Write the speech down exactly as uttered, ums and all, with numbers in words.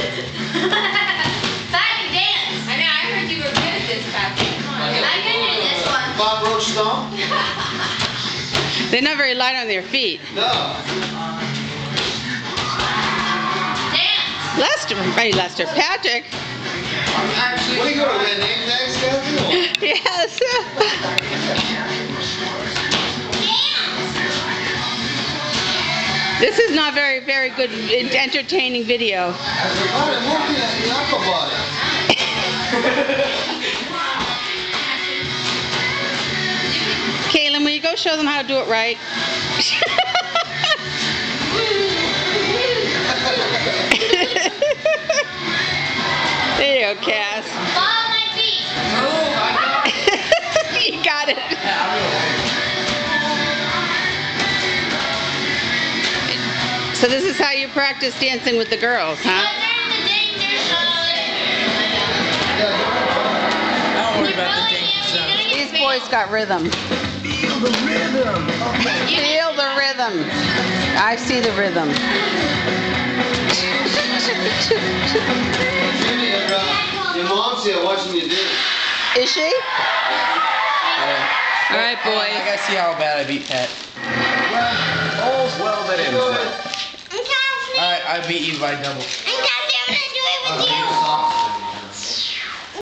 Patrick, dance. I know, I heard you were good at this, Patrick. Come on. I'm good at this one. Bob Roach stomp? They're not very light on their feet. No. Dance. Lester, hey Lester, Patrick. Actually, what do you go to Redneck Boys Do D D R? Yes. This is not very, very good, entertaining video. Kaylin, will you go show them how to do it right? There you go, Cass. Follow my feet. You got it. So this is how you practice dancing with the girls, huh? But they're in the danger zone. I don't worry about the danger zone. These boys got rhythm. Feel the rhythm. Feel the rhythm. I see the rhythm. Your mom's here watching you do it. Is she? All right, I boys. gotta see how bad I beat Pat. All's well that ends well. I'm Cassidy. Alright, I beat you by double. I'm Cassidy. I'm gonna do it with you.